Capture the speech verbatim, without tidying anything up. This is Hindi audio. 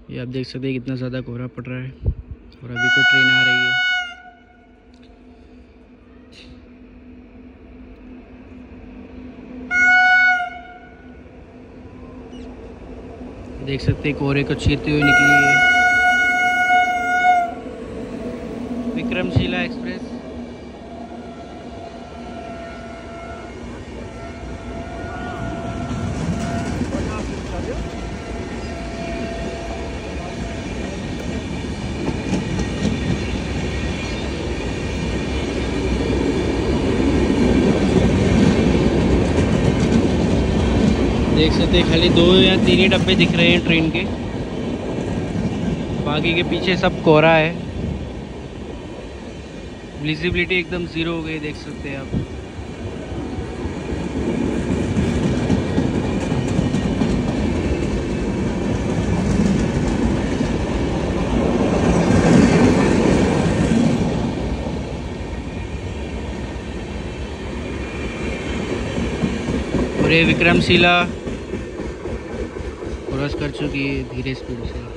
ये आप देख सकते हैं कितना ज़्यादा कोहरा पड़ रहा है और अभी कोई ट्रेन आ रही है। देख सकते हैं कोहरे को चीरते हुए निकली है विक्रमशिला एक्सप्रेस। देख सकते हैं खाली दो या तीन ही डब्बे दिख रहे हैं ट्रेन के, बाकी के पीछे सब कोहरा है। विजिबिलिटी एकदम ज़ीरो हो गई, देख सकते हैं आप। और ये विक्रमशिला क्रॉस कर चुकी है धीरे स्पीड से।